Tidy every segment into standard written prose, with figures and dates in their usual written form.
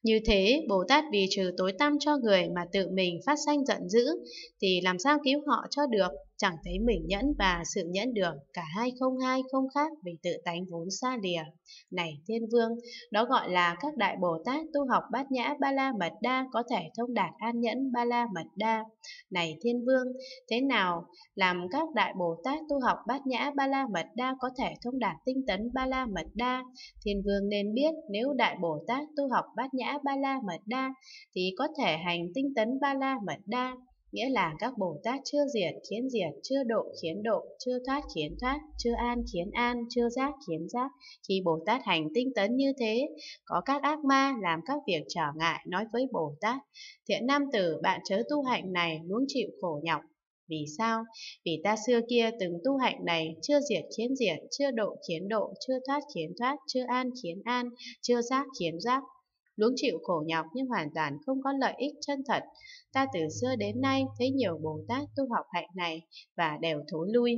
Như thế, Bồ Tát vì trừ tối tăm cho người mà tự mình phát sanh giận dữ, thì làm sao cứu họ cho được? Chẳng thấy mình nhẫn và sự nhẫn được, cả hai không khác vì tự tánh vốn xa lìa. Này Thiên Vương, đó gọi là các đại Bồ Tát tu học Bát Nhã Ba La Mật Đa có thể thông đạt an nhẫn Ba La Mật Đa. Này Thiên Vương, thế nào làm các đại Bồ Tát tu học Bát Nhã Ba La Mật Đa có thể thông đạt tinh tấn Ba La Mật Đa? Thiên Vương nên biết nếu Đại Bồ Tát tu học Bát Nhã Ba La Mật Đa thì có thể hành tinh tấn Ba La Mật Đa, nghĩa là các Bồ Tát chưa diệt khiến diệt, chưa độ khiến độ, chưa thoát khiến thoát, chưa an khiến an, chưa giác khiến giác. Khi Bồ Tát hành tinh tấn như thế, có các ác ma làm các việc trở ngại nói với Bồ Tát: Thiện nam tử, bạn chớ tu hạnh này, nuống chịu khổ nhọc. Vì sao? Vì ta xưa kia từng tu hạnh này, chưa diệt khiến diệt, chưa độ khiến độ, chưa thoát khiến thoát, chưa an khiến an, chưa giác khiến giác. Luống chịu khổ nhọc nhưng hoàn toàn không có lợi ích chân thật. Ta từ xưa đến nay thấy nhiều Bồ Tát tu học hạnh này và đều thối lui.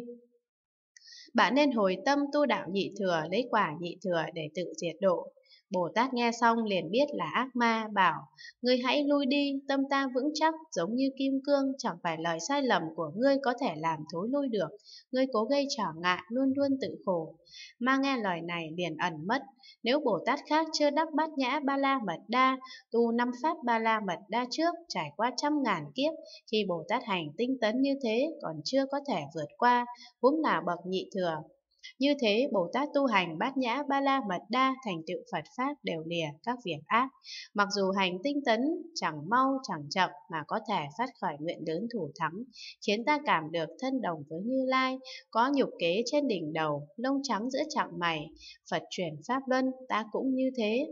Bạn nên hồi tâm tu đạo nhị thừa, lấy quả nhị thừa để tự diệt độ. Bồ Tát nghe xong liền biết là ác ma, bảo: Ngươi hãy lui đi, tâm ta vững chắc giống như kim cương, chẳng phải lời sai lầm của ngươi có thể làm thối lui được. Ngươi cố gây trở ngại, luôn luôn tự khổ. Ma nghe lời này liền ẩn mất. Nếu Bồ Tát khác chưa đắc Bát Nhã Ba La Mật Đa, tu năm pháp Ba La Mật Đa trước, trải qua 100.000 kiếp, khi Bồ Tát hành tinh tấn như thế còn chưa có thể vượt qua, huống là bậc nhị thừa. Như thế, Bồ Tát tu hành Bát Nhã Ba La Mật Đa thành tựu Phật Pháp đều lìa các việc ác. Mặc dù hành tinh tấn chẳng mau chẳng chậm mà có thể phát khởi nguyện lớn thủ thắng, khiến ta cảm được thân đồng với Như Lai, có nhục kế trên đỉnh đầu, lông trắng giữa chặng mày. Phật truyền Pháp Luân, ta cũng như thế.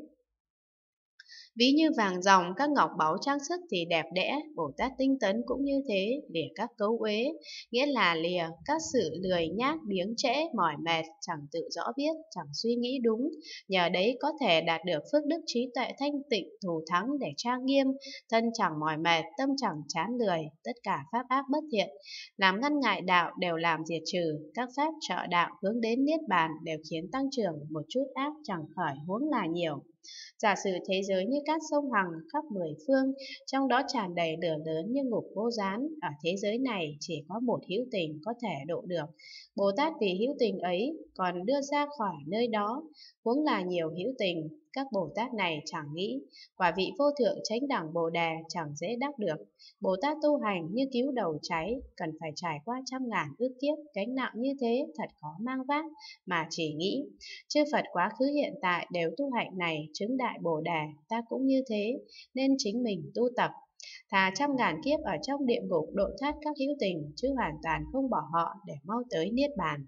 Ví như vàng ròng, các ngọc báu trang sức thì đẹp đẽ, Bồ Tát tinh tấn cũng như thế, lìa các cấu uế, nghĩa là lìa các sự lười nhác, biếng trễ, mỏi mệt, chẳng tự rõ biết, chẳng suy nghĩ đúng. Nhờ đấy có thể đạt được phước đức trí tuệ thanh tịnh, thù thắng để trang nghiêm, thân chẳng mỏi mệt, tâm chẳng chán lười, tất cả pháp ác bất thiện, làm ngăn ngại đạo đều làm diệt trừ, các pháp trợ đạo hướng đến niết bàn đều khiến tăng trưởng, một chút ác chẳng khởi huống là nhiều. Giả sử thế giới như các sông Hằng khắp 10 phương, trong đó tràn đầy lửa lớn như ngục vô gián, ở thế giới này chỉ có một hữu tình có thể độ được. Bồ Tát vì hữu tình ấy còn đưa ra khỏi nơi đó, huống là nhiều hữu tình, các Bồ Tát này chẳng nghĩ, quả vị vô thượng chánh đẳng Bồ Đề chẳng dễ đắc được. Bồ Tát tu hành như cứu đầu cháy, cần phải trải qua 100.000 ức kiếp, gánh nặng như thế thật khó mang vác, mà chỉ nghĩ chư Phật quá khứ hiện tại đều tu hạnh này chứng đại Bồ Đề, ta cũng như thế, nên chính mình tu tập. Thà 100.000 kiếp ở trong địa ngục độ thoát các hữu tình, chứ hoàn toàn không bỏ họ để mau tới niết bàn.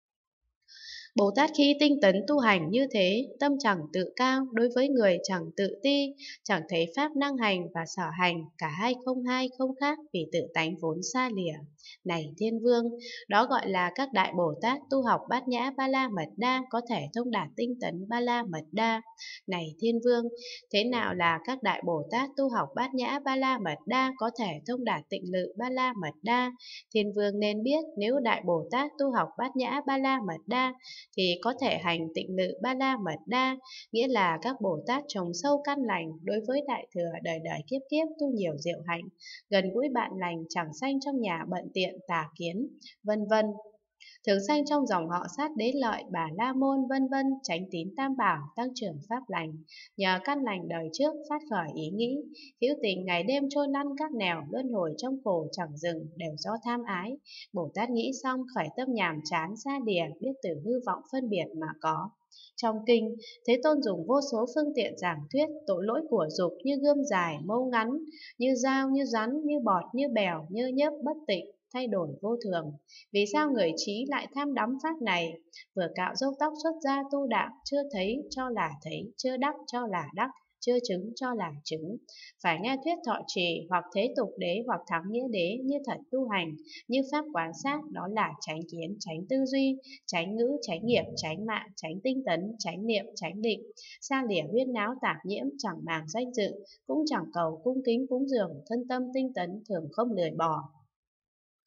Bồ Tát khi tinh tấn tu hành như thế, tâm chẳng tự cao, đối với người chẳng tự ti, chẳng thấy pháp năng hành và sở hành, cả hai không khác vì tự tánh vốn xa lìa. Này Thiên Vương, đó gọi là các đại Bồ Tát tu học Bát Nhã Ba La Mật Đa có thể thông đạt tinh tấn Ba La Mật Đa. Này Thiên Vương, thế nào là các đại Bồ Tát tu học Bát Nhã Ba La Mật Đa có thể thông đạt tịnh lự Ba La Mật Đa? Thiên Vương nên biết nếu đại Bồ Tát tu học Bát Nhã Ba La Mật Đa thì có thể hành tịnh lự Ba La Mật Đa, nghĩa là các Bồ Tát trồng sâu căn lành đối với đại thừa đời đời kiếp kiếp tu nhiều diệu hạnh, gần gũi bạn lành, chẳng sanh trong nhà bận tiện tà kiến, vân vân. Thường sanh trong dòng họ sát đế lợi, Bà La Môn vân vân, tránh tín tam bảo, tăng trưởng pháp lành. Nhờ căn lành đời trước phát khởi ý nghĩ, hữu tình ngày đêm trôi lăn các nẻo, luân hồi trong khổ chẳng dừng, đều do tham ái. Bồ Tát nghĩ xong khởi tâm nhàm chán xa đìa, biết từ hư vọng phân biệt mà có. Trong kinh, Thế Tôn dùng vô số phương tiện giảng thuyết tội lỗi của dục như gươm dài, mâu ngắn, như dao, như rắn, như bọt, như bèo, như nhớp bất tịnh, thay đổi vô thường. Vì sao người trí lại tham đắm pháp này? Vừa cạo râu tóc xuất gia tu đạo, chưa thấy cho là thấy, chưa đắc cho là đắc, chưa chứng cho là chứng. Phải nghe thuyết thọ trì, hoặc thế tục đế, hoặc thắng nghĩa đế, như thật tu hành, như pháp quán sát, đó là chánh kiến, chánh tư duy, chánh ngữ, chánh nghiệp, chánh mạng, chánh tinh tấn, chánh niệm, chánh định. Xa lìa huyên náo tạp nhiễm, chẳng màng danh dự, cũng chẳng cầu cung kính cúng dường, thân tâm tinh tấn, thường không lười bỏ.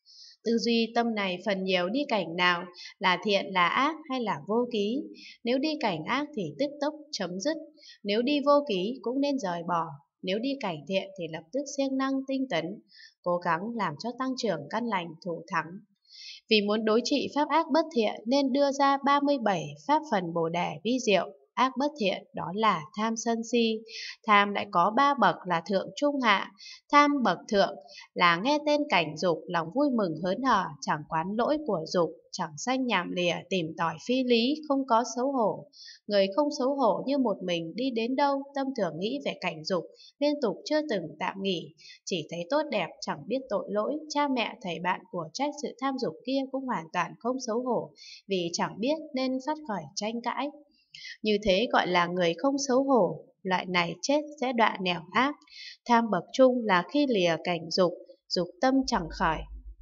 Tư duy tâm này phần nhiều đi cảnh nào, là thiện là ác hay là vô ký. Nếu đi cảnh ác thì tức tốc chấm dứt, nếu đi vô ký cũng nên rời bỏ, nếu đi cảnh thiện thì lập tức siêng năng tinh tấn, cố gắng làm cho tăng trưởng căn lành thủ thắng. Vì muốn đối trị pháp ác bất thiện nên đưa ra 37 pháp phần Bồ Đề vi diệu. Ác bất thiện đó là tham sân si. Tham lại có 3 bậc là thượng trung hạ. Tham bậc thượng là nghe tên cảnh dục, lòng vui mừng hớn hở, chẳng quán lỗi của dục, chẳng sanh nhảm lìa, tìm tòi phi lý, không có xấu hổ. Người không xấu hổ như một mình đi đến đâu, tâm thường nghĩ về cảnh dục, liên tục chưa từng tạm nghỉ, chỉ thấy tốt đẹp, chẳng biết tội lỗi. Cha mẹ thầy bạn của trách sự tham dục kia cũng hoàn toàn không xấu hổ, vì chẳng biết nên phát khởi tranh cãi. Như thế gọi là người không xấu hổ. Loại này chết sẽ đọa nẻo ác. Tham bậc trung là khi lìa cảnh dục, dục tâm chẳng khởi.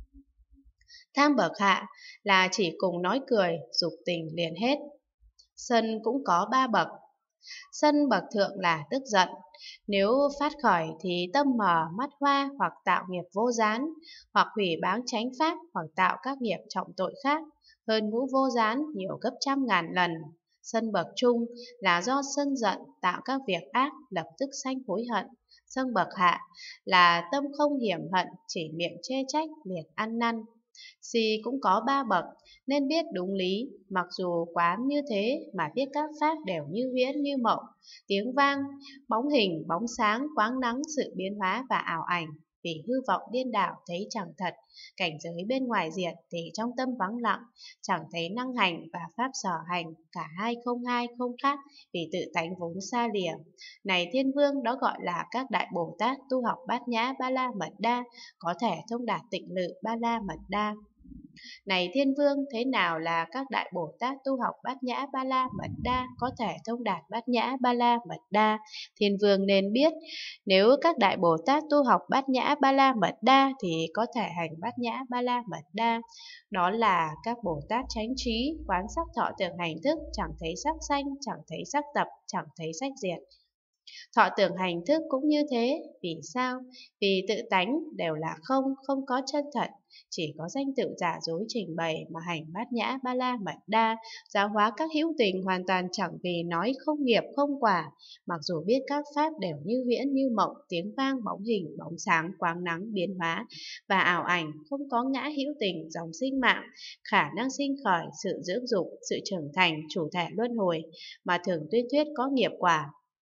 Tham bậc hạ là chỉ cùng nói cười, dục tình liền hết. Sân cũng có 3 bậc. Sân bậc thượng là tức giận. Nếu phát khởi thì tâm mờ mắt hoa, hoặc tạo nghiệp vô gián, hoặc hủy báng chánh pháp, hoặc tạo các nghiệp trọng tội khác, hơn ngũ vô gián nhiều gấp trăm ngàn lần. Sân bậc trung là do sân giận tạo các việc ác, lập tức sanh hối hận. Sân bậc hạ là tâm không hiểm hận, chỉ miệng chê trách liền ăn năn. Si cũng có 3 bậc, nên biết đúng lý, mặc dù quán như thế mà biết các pháp đều như huyễn như mộng, tiếng vang, bóng hình, bóng sáng, quáng nắng, sự biến hóa và ảo ảnh. Vì hư vọng điên đảo thấy chẳng thật, cảnh giới bên ngoài diệt thì trong tâm vắng lặng, chẳng thấy năng hành và pháp sở hành, cả hai không khác, vì tự tánh vốn xa lìa. Này Thiên Vương, đó gọi là các đại Bồ Tát tu học Bát Nhã Ba La Mật Đa, có thể thông đạt tịnh lự Ba La Mật Đa. Này Thiên Vương, thế nào là các đại Bồ Tát tu học Bát Nhã Ba La Mật Đa, có thể thông đạt Bát Nhã Ba La Mật Đa? Thiên Vương nên biết, nếu các đại Bồ Tát tu học Bát Nhã Ba La Mật Đa thì có thể hành Bát Nhã Ba La Mật Đa. Đó là các Bồ Tát chánh trí, quán sắc thọ tưởng hành thức, chẳng thấy sắc sanh, chẳng thấy sắc tập, chẳng thấy sắc diệt. Thọ tưởng hành thức cũng như thế. Vì sao? Vì tự tánh đều là không, không có chân thật, chỉ có danh tự giả dối trình bày mà hành Bát Nhã Ba La Mật Đa, giáo hóa các hữu tình hoàn toàn chẳng vì nói không nghiệp không quả, mặc dù biết các pháp đều như huyễn như mộng, tiếng vang, bóng hình, bóng sáng, quang nắng, biến hóa và ảo ảnh, không có ngã hữu tình, dòng sinh mạng, khả năng sinh khởi, sự dưỡng dục, sự trưởng thành, chủ thể luân hồi, mà thường tuyên thuyết có nghiệp quả.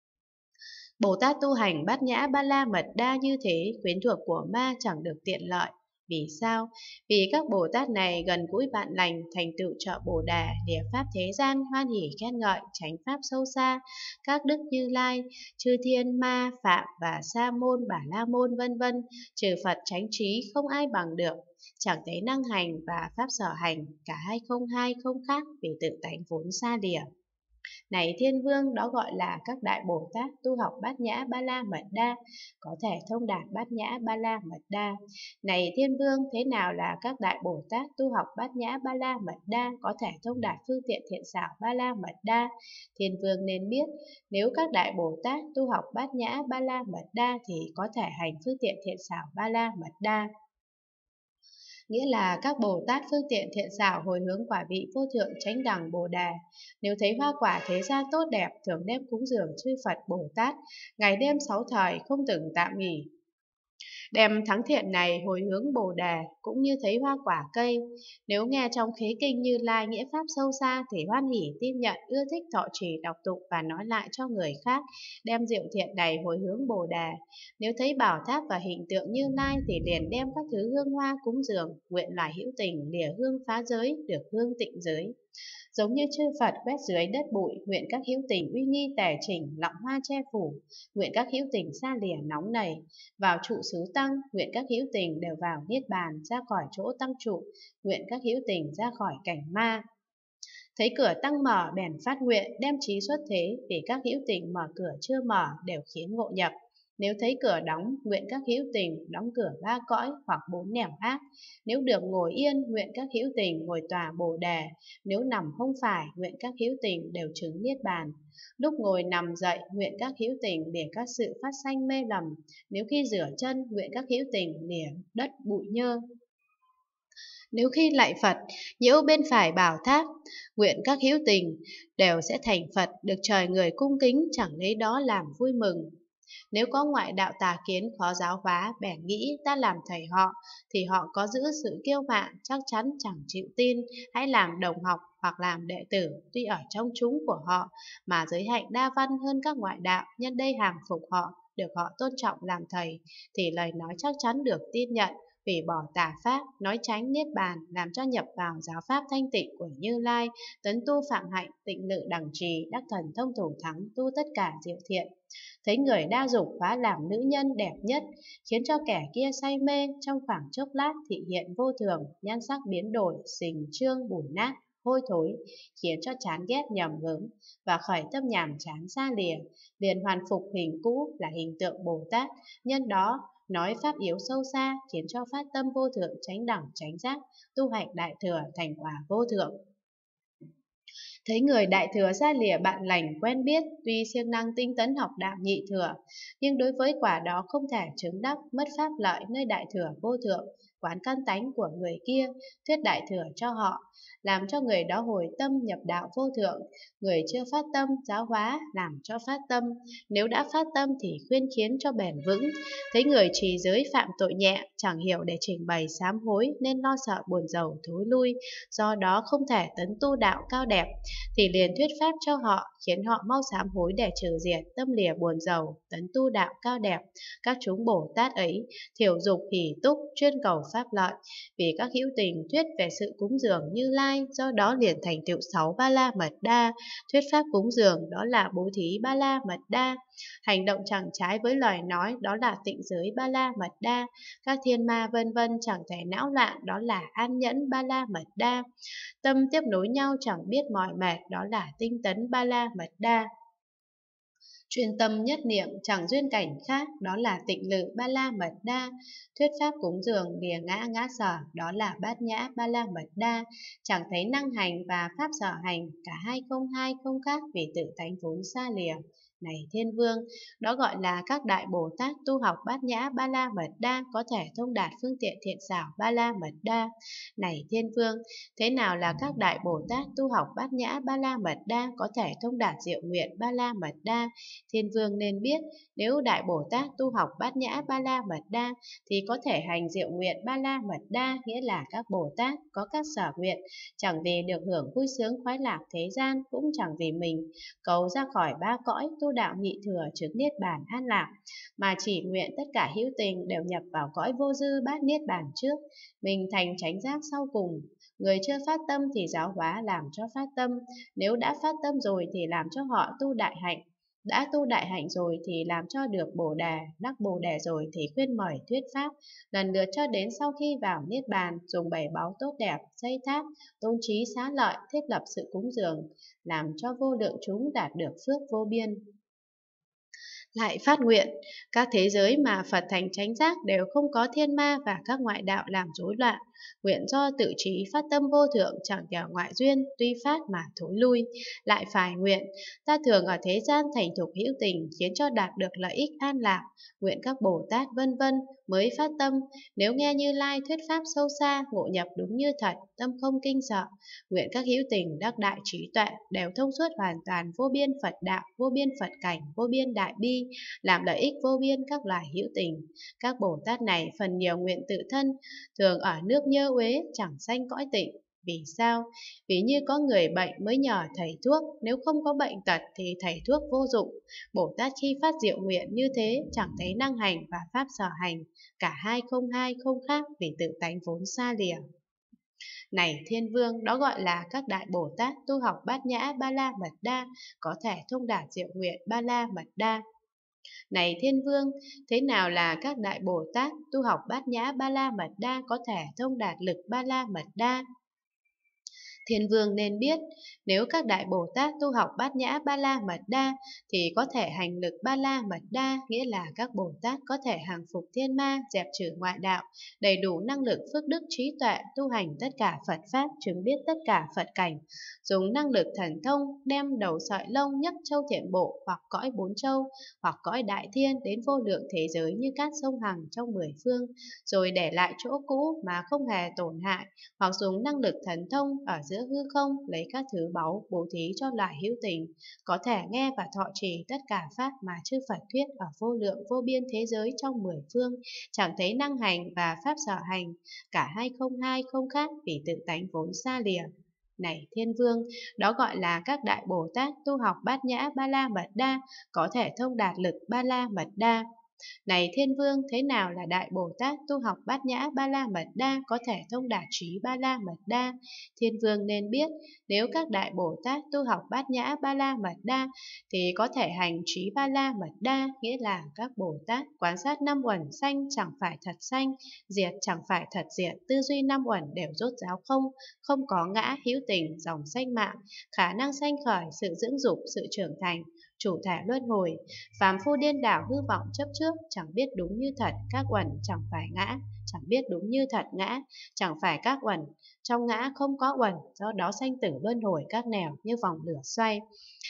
Bồ Tát tu hành Bát Nhã Ba La Mật Đa như thế, quyến thuộc của ma chẳng được tiện lợi. Vì sao? Vì các Bồ Tát này gần gũi bạn lành, thành tựu trợ Bồ Đề, địa pháp thế gian, hoan hỉ khen ngợi, chánh pháp sâu xa, các đức Như Lai, chư thiên ma, phạm và sa môn, bà la môn vân vân, trừ Phật chánh trí không ai bằng được, chẳng thấy năng hành và pháp sở hành, cả hai không khác, vì tự tánh vốn xa lìa. Này Thiên Vương, đó gọi là các đại Bồ Tát tu học Bát Nhã Ba La Mật Đa, có thể thông đạt Bát Nhã Ba La Mật Đa. Này Thiên Vương, thế nào là các đại Bồ Tát tu học Bát Nhã Ba La Mật Đa, có thể thông đạt phương tiện thiện xảo Ba La Mật Đa? Thiên Vương nên biết, nếu các đại Bồ Tát tu học Bát Nhã Ba La Mật Đa thì có thể hành phương tiện thiện xảo Ba La Mật Đa. Nghĩa là các Bồ Tát phương tiện thiện xảo hồi hướng quả vị vô thượng chánh đẳng Bồ Đề. Nếu thấy hoa quả thế gian tốt đẹp, thường đem cúng dường chư Phật Bồ Tát, ngày đêm 6 thời không từng tạm nghỉ. Đem thắng thiện này hồi hướng Bồ Đề, cũng như thấy hoa quả cây. Nếu nghe trong khế kinh Như Lai nghĩa pháp sâu xa thì hoan hỉ tin nhận, ưa thích thọ trì đọc tụng và nói lại cho người khác. Đem diệu thiện này hồi hướng Bồ Đề. Nếu thấy bảo tháp và hình tượng Như Lai thì liền đem các thứ hương hoa cúng dường, nguyện loài hữu tình lìa hương phá giới, được hương tịnh giới. Giống như chư Phật quét dưới đất bụi, nguyện các hữu tình uy nghi tề chỉnh, lọng hoa che phủ, nguyện các hữu tình xa lìa nóng nảy, vào trụ xứ tăng, nguyện các hữu tình đều vào niết bàn, ra khỏi chỗ tăng trụ, nguyện các hữu tình ra khỏi cảnh ma. Thấy cửa tăng mở bèn phát nguyện, đem trí xuất thế, vì các hữu tình mở cửa chưa mở đều khiến ngộ nhập. Nếu thấy cửa đóng, nguyện các hữu tình đóng cửa 3 cõi hoặc 4 nẻo ác. Nếu được ngồi yên, nguyện các hữu tình ngồi tòa Bồ Đề. Nếu nằm không phải, nguyện các hữu tình đều chứng niết bàn. Lúc ngồi nằm dậy, nguyện các hữu tình lìa các sự phát sanh mê lầm. Nếu khi rửa chân, nguyện các hữu tình lìa đất bụi nhơ. Nếu khi lạy Phật, nhiễu bên phải bảo tháp, nguyện các hữu tình đều sẽ thành Phật, được trời người cung kính, chẳng lấy đó làm vui mừng. Nếu có ngoại đạo tà kiến khó giáo hóa, bèn nghĩ ta làm thầy họ, thì họ có giữ sự kiêu mạn, chắc chắn chẳng chịu tin, hãy làm đồng học hoặc làm đệ tử, tuy ở trong chúng của họ, mà giới hạnh đa văn hơn các ngoại đạo, nhân đây hàng phục họ, được họ tôn trọng làm thầy, thì lời nói chắc chắn được tin nhận, hủy bỏ tà pháp, nói tránh niết bàn, làm cho nhập vào giáo pháp thanh tịnh của Như Lai, tấn tu phạm hạnh, tịnh lự đẳng trì, đắc thần thông thủ thắng, tu tất cả diệu thiện. Thấy người đa dục hóa làm nữ nhân đẹp nhất, khiến cho kẻ kia say mê, trong khoảng chốc lát thị hiện vô thường, nhan sắc biến đổi, sình trương bủn nát, hôi thối, khiến cho chán ghét nhầm gớm, và khởi tâm nhàm chán xa lìa, liền hoàn phục hình cũ là hình tượng Bồ Tát, nhân đó nói pháp yếu sâu xa, khiến cho phát tâm vô thượng chánh đẳng chánh giác, tu hạnh đại thừa thành quả vô thượng. Thấy người đại thừa ra lìa bạn lành quen biết, tuy siêng năng tinh tấn học đạo nhị thừa, nhưng đối với quả đó không thể chứng đắc, mất pháp lợi nơi đại thừa vô thượng, quán căn tánh của người kia, thuyết đại thừa cho họ, làm cho người đó hồi tâm nhập đạo vô thượng. Người chưa phát tâm giáo hóa, làm cho phát tâm, nếu đã phát tâm thì khuyên khiến cho bền vững. Thấy người trì giới phạm tội nhẹ, chẳng hiểu để trình bày sám hối, nên lo sợ buồn rầu thối lui, do đó không thể tấn tu đạo cao đẹp, thì liền thuyết pháp cho họ, khiến họ mau sám hối để trừ diệt tâm lìa buồn rầu, tấn tu đạo cao đẹp. Các chúng Bồ Tát ấy thiểu dục hỷ túc, chuyên cầu pháp lợi, vì các hữu tình thuyết về sự cúng dường Như Lai, do đó liền thành tựu 6 ba la mật đa. Thuyết pháp cúng dường đó là bố thí ba la mật đa, hành động chẳng trái với lời nói đó là tịnh giới ba la mật đa, các thiên ma vân vân chẳng thể não loạn đó là an nhẫn ba la mật đa, tâm tiếp nối nhau chẳng biết mỏi mệt đó là tinh tấn ba la mật đa, chuyên tâm nhất niệm chẳng duyên cảnh khác đó là tịnh lự ba la mật đa, thuyết pháp cúng dường lìa ngã ngã sở đó là bát nhã ba la mật đa, chẳng thấy năng hành và pháp sở hành, cả hai không khác, vì tự tánh vốn xa lìa. Này Thiên Vương, đó gọi là các đại Bồ Tát tu học bát nhã ba la mật đa, có thể thông đạt phương tiện thiện xảo ba la mật đa. Này Thiên Vương, thế nào là các đại Bồ Tát tu học bát nhã ba la mật đa, có thể thông đạt diệu nguyện ba la mật đa? Thiên Vương nên biết, nếu đại Bồ Tát tu học bát nhã ba la mật đa thì có thể hành diệu nguyện ba la mật đa, nghĩa là các Bồ Tát có các sở nguyện, chẳng vì được hưởng vui sướng khoái lạc thế gian, cũng chẳng vì mình cầu ra khỏi ba cõi tu đạo nhị thừa chứng niết bàn an lạc, mà chỉ nguyện tất cả hữu tình đều nhập vào cõi vô dư bát niết bàn trước, mình thành chánh giác sau cùng. Người chưa phát tâm thì giáo hóa làm cho phát tâm, nếu đã phát tâm rồi thì làm cho họ tu đại hạnh, đã tu đại hạnh rồi thì làm cho được Bồ đề, đắc Bồ đề rồi thì khuyên mời thuyết pháp, lần lượt cho đến sau khi vào niết bàn, dùng bảy báu tốt đẹp, xây tháp, tôn trí xá lợi, thiết lập sự cúng dường, làm cho vô lượng chúng đạt được phước vô biên. Lại phát nguyện, các thế giới mà Phật thành chánh giác đều không có thiên ma và các ngoại đạo làm rối loạn. Nguyện do tự trí phát tâm vô thượng, chẳng kẻo ngoại duyên, tuy phát mà thối lui. Lại phải nguyện, ta thường ở thế gian thành thục hữu tình, khiến cho đạt được lợi ích an lạc. Nguyện các Bồ Tát vân vân mới phát tâm, nếu nghe Như Lai thuyết pháp sâu xa, ngộ nhập đúng như thật, tâm không kinh sợ. Nguyện các hữu tình đắc đại trí tuệ, đều thông suốt hoàn toàn vô biên Phật đạo, vô biên Phật cảnh, vô biên đại bi, làm lợi ích vô biên các loài hữu tình. Các Bồ Tát này phần nhiều nguyện tự thân, thường ở nước Nhơ Uế, chẳng sanh cõi tịnh. Vì sao? Vì như có người bệnh mới nhờ thầy thuốc, nếu không có bệnh tật thì thầy thuốc vô dụng. Bồ Tát khi phát diệu nguyện như thế, chẳng thấy năng hành và pháp sở hành, cả hai không khác, vì tự tánh vốn xa lìa. Này Thiên Vương, đó gọi là các đại Bồ Tát tu học bát nhã ba la mật đa, có thể thông đạt diệu nguyện ba la mật đa. Này Thiên Vương, thế nào là các đại Bồ Tát tu học bát nhã ba la mật đa, có thể thông đạt lực ba la mật đa? Thiên Vương nên biết, nếu các đại Bồ Tát tu học Bát Nhã Ba La Mật Đa thì có thể hành lực Ba La Mật Đa, nghĩa là các Bồ Tát có thể hàng phục thiên ma, dẹp trừ ngoại đạo, đầy đủ năng lực phước đức trí tuệ, tu hành tất cả Phật pháp, chứng biết tất cả Phật cảnh, dùng năng lực thần thông đem đầu sợi lông nhấc châu Thiện Bộ hoặc cõi bốn châu, hoặc cõi đại thiên đến vô lượng thế giới như cát sông Hằng trong mười phương, rồi để lại chỗ cũ mà không hề tổn hại, hoặc dùng năng lực thần thông ở giữa hư không lấy các thứ báu bố thí cho loại hữu tình, có thể nghe và thọ trì tất cả pháp mà chư Phật thuyết ở vô lượng vô biên thế giới trong mười phương, chẳng thấy năng hành và pháp sở hành, cả hai không khác, vì tự tánh vốn xa lìa. Này Thiên Vương, đó gọi là các đại Bồ Tát tu học Bát Nhã Ba La Mật Đa, có thể thông đạt lực Ba La Mật Đa. Này Thiên Vương, thế nào là Đại Bồ Tát tu học Bát Nhã Ba La Mật Đa, có thể thông đạt trí Ba La Mật Đa? Thiên Vương nên biết, nếu các Đại Bồ Tát tu học Bát Nhã Ba La Mật Đa thì có thể hành trí Ba La Mật Đa, nghĩa là các Bồ Tát quan sát năm uẩn sanh chẳng phải thật sanh, diệt chẳng phải thật diệt, tư duy năm uẩn đều rốt ráo không, không có ngã hữu tình, dòng sanh mạng, khả năng sanh khởi, sự dưỡng dục, sự trưởng thành, chủ thể luân hồi. Phàm phu điên đảo hư vọng chấp trước, chẳng biết đúng như thật, các uẩn chẳng phải ngã, chẳng biết đúng như thật ngã, chẳng phải các uẩn, trong ngã không có uẩn, do đó sanh tử luân hồi các nẻo như vòng lửa xoay.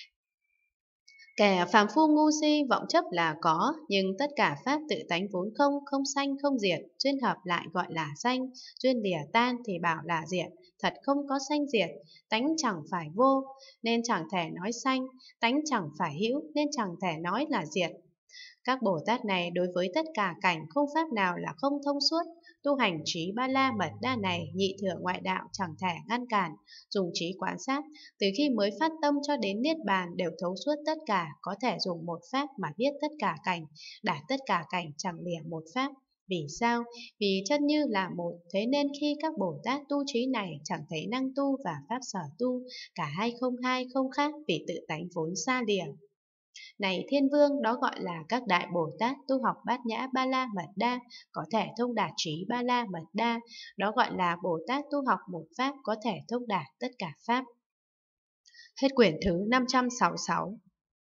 Kẻ phàm phu ngu si vọng chấp là có, nhưng tất cả pháp tự tánh vốn không, không sanh không diệt, duyên hợp lại gọi là sanh, duyên lìa tan thì bảo là diệt, thật không có sanh diệt, tánh chẳng phải vô, nên chẳng thể nói sanh, tánh chẳng phải hữu, nên chẳng thể nói là diệt. Các Bồ Tát này đối với tất cả cảnh không pháp nào là không thông suốt, tu hành trí Ba La Mật Đa này nhị thừa ngoại đạo chẳng thể ngăn cản, dùng trí quan sát, từ khi mới phát tâm cho đến niết bàn đều thấu suốt tất cả, có thể dùng một pháp mà biết tất cả cảnh, đạt tất cả cảnh chẳng lìa một pháp. Vì sao? Vì chân như là một, thế nên khi các Bồ Tát tu trí này chẳng thấy năng tu và pháp sở tu, cả hai không khác, vì tự tánh vốn xa lìa. Này Thiên Vương, đó gọi là các đại Bồ Tát tu học Bát Nhã Ba La Mật Đa, có thể thông đạt trí Ba La Mật Đa, đó gọi là Bồ Tát tu học một pháp có thể thông đạt tất cả pháp. Hết quyển thứ 566.